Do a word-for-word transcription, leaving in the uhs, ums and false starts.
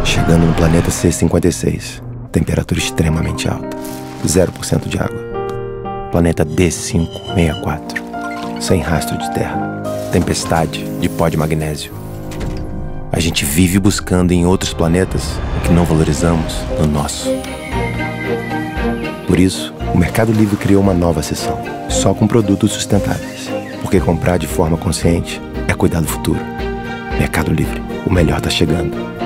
Chegando no planeta C cinquenta e seis, temperatura extremamente alta, zero por cento de água. Planeta D quinhentos e sessenta e quatro, sem rastro de terra, tempestade de pó de magnésio. A gente vive buscando em outros planetas o que não valorizamos no nosso. Por isso, o Mercado Livre criou uma nova seção, só com produtos sustentáveis. Porque comprar de forma consciente é cuidar do futuro. Mercado Livre, o melhor tá chegando.